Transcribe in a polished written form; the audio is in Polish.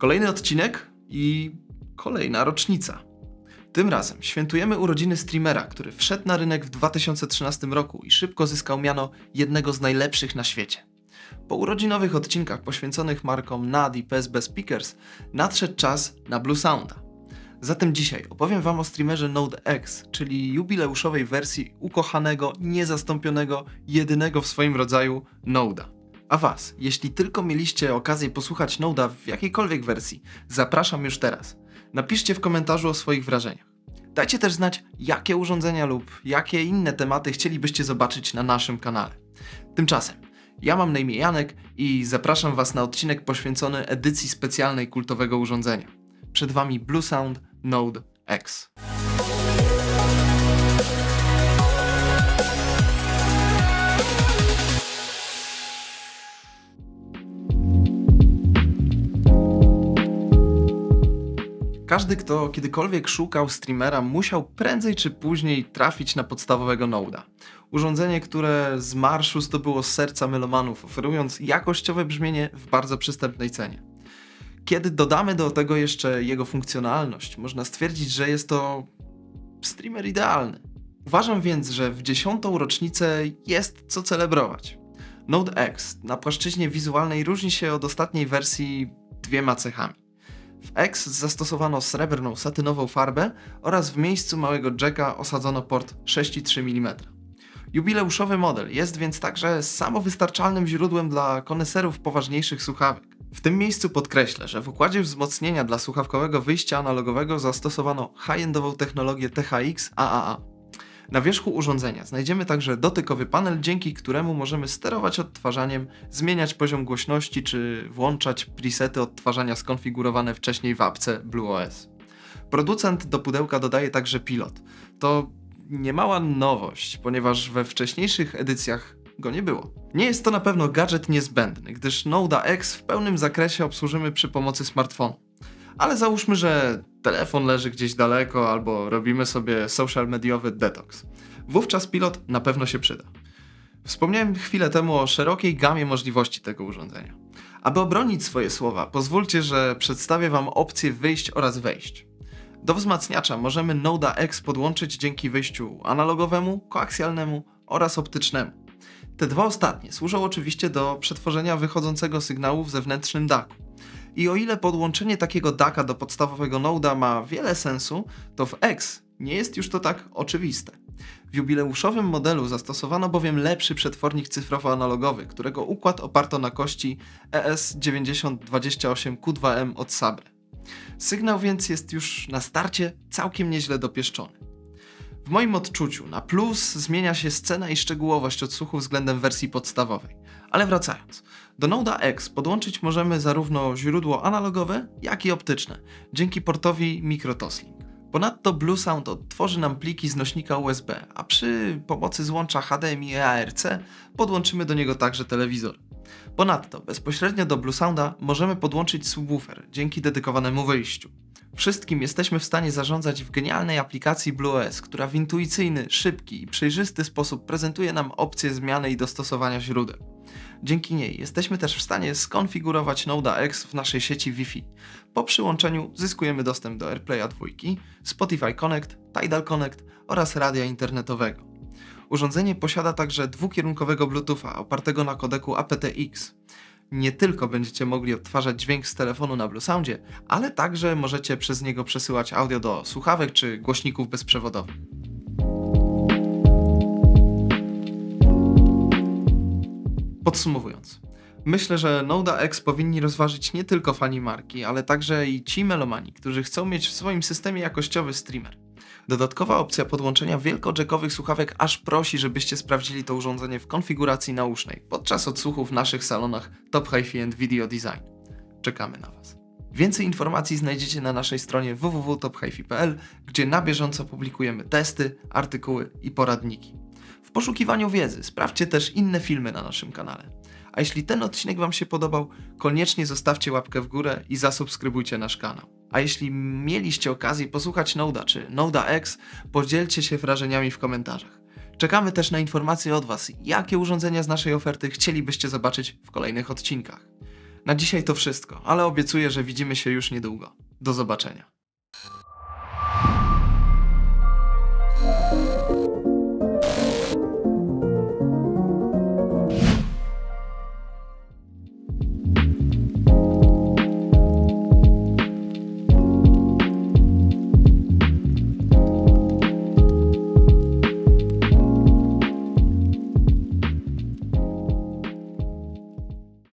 Kolejny odcinek i kolejna rocznica. Tym razem świętujemy urodziny streamera, który wszedł na rynek w 2013 roku i szybko zyskał miano jednego z najlepszych na świecie. Po urodzinowych odcinkach poświęconych markom NAD i PSB Speakers nadszedł czas na Blue Sounda. Zatem dzisiaj opowiem Wam o streamerze Node X, czyli jubileuszowej wersji ukochanego, niezastąpionego, jedynego w swoim rodzaju Node'a. A Was, jeśli tylko mieliście okazję posłuchać Node'a w jakiejkolwiek wersji, zapraszam już teraz. Napiszcie w komentarzu o swoich wrażeniach. Dajcie też znać, jakie urządzenia lub jakie inne tematy chcielibyście zobaczyć na naszym kanale. Tymczasem, ja mam na imię Janek i zapraszam Was na odcinek poświęcony edycji specjalnej kultowego urządzenia. Przed Wami Blue Sound Node X. Każdy, kto kiedykolwiek szukał streamera, musiał prędzej czy później trafić na podstawowego Node'a. Urządzenie, które z marszu zdobyło serca melomanów, oferując jakościowe brzmienie w bardzo przystępnej cenie. Kiedy dodamy do tego jeszcze jego funkcjonalność, można stwierdzić, że jest to streamer idealny. Uważam więc, że w 10. rocznicę jest co celebrować. Node X na płaszczyźnie wizualnej różni się od ostatniej wersji dwiema cechami. W X zastosowano srebrną, satynową farbę oraz w miejscu małego jacka osadzono port 6,3 mm. Jubileuszowy model jest więc także samowystarczalnym źródłem dla koneserów poważniejszych słuchawek. W tym miejscu podkreślę, że w układzie wzmocnienia dla słuchawkowego wyjścia analogowego zastosowano high-endową technologię THX AAA. Na wierzchu urządzenia znajdziemy także dotykowy panel, dzięki któremu możemy sterować odtwarzaniem, zmieniać poziom głośności czy włączać presety odtwarzania skonfigurowane wcześniej w apce BlueOS. Producent do pudełka dodaje także pilot. To niemała nowość, ponieważ we wcześniejszych edycjach go nie było. Nie jest to na pewno gadżet niezbędny, gdyż Node'a X w pełnym zakresie obsłużymy przy pomocy smartfonu. Ale załóżmy, że telefon leży gdzieś daleko albo robimy sobie social mediowy detoks. Wówczas pilot na pewno się przyda. Wspomniałem chwilę temu o szerokiej gamie możliwości tego urządzenia. Aby obronić swoje słowa, pozwólcie, że przedstawię Wam opcje wyjść oraz wejść. Do wzmacniacza możemy Node'a X podłączyć dzięki wyjściu analogowemu, koaksjalnemu oraz optycznemu. Te dwa ostatnie służą oczywiście do przetworzenia wychodzącego sygnału w zewnętrznym DAC-u. I o ile podłączenie takiego DAC-a do podstawowego Node'a ma wiele sensu, to w X nie jest już to tak oczywiste. W jubileuszowym modelu zastosowano bowiem lepszy przetwornik cyfrowo-analogowy, którego układ oparto na kości ES9028Q2M od Sabre. Sygnał więc jest już na starcie całkiem nieźle dopieszczony. W moim odczuciu na plus zmienia się scena i szczegółowość odsłuchu względem wersji podstawowej. Ale wracając, do Node'a X podłączyć możemy zarówno źródło analogowe, jak i optyczne, dzięki portowi MicroToslink. Ponadto Blue Sound odtworzy nam pliki z nośnika USB, a przy pomocy złącza HDMI ARC podłączymy do niego także telewizor. Ponadto bezpośrednio do Blue Sounda możemy podłączyć subwoofer dzięki dedykowanemu wyjściu. Wszystkim jesteśmy w stanie zarządzać w genialnej aplikacji BlueOS, która w intuicyjny, szybki i przejrzysty sposób prezentuje nam opcje zmiany i dostosowania źródeł. Dzięki niej jesteśmy też w stanie skonfigurować Node'a X w naszej sieci Wi-Fi. Po przyłączeniu zyskujemy dostęp do AirPlaya 2, Spotify Connect, Tidal Connect oraz radia internetowego. Urządzenie posiada także dwukierunkowego Bluetootha opartego na kodeku aptX. Nie tylko będziecie mogli odtwarzać dźwięk z telefonu na Blue Soundzie, ale także możecie przez niego przesyłać audio do słuchawek czy głośników bezprzewodowych. Podsumowując, myślę, że Node'a X powinni rozważyć nie tylko fani marki, ale także i ci melomani, którzy chcą mieć w swoim systemie jakościowy streamer. Dodatkowa opcja podłączenia wielko-jackowych słuchawek aż prosi, żebyście sprawdzili to urządzenie w konfiguracji nausznej podczas odsłuchu w naszych salonach Top Hi-Fi and Video Design. Czekamy na Was. Więcej informacji znajdziecie na naszej stronie www.tophifi.pl, gdzie na bieżąco publikujemy testy, artykuły i poradniki. W poszukiwaniu wiedzy sprawdźcie też inne filmy na naszym kanale. A jeśli ten odcinek Wam się podobał, koniecznie zostawcie łapkę w górę i zasubskrybujcie nasz kanał. A jeśli mieliście okazję posłuchać Node'a czy Node'a X, podzielcie się wrażeniami w komentarzach. Czekamy też na informacje od Was, jakie urządzenia z naszej oferty chcielibyście zobaczyć w kolejnych odcinkach. Na dzisiaj to wszystko, ale obiecuję, że widzimy się już niedługo. Do zobaczenia.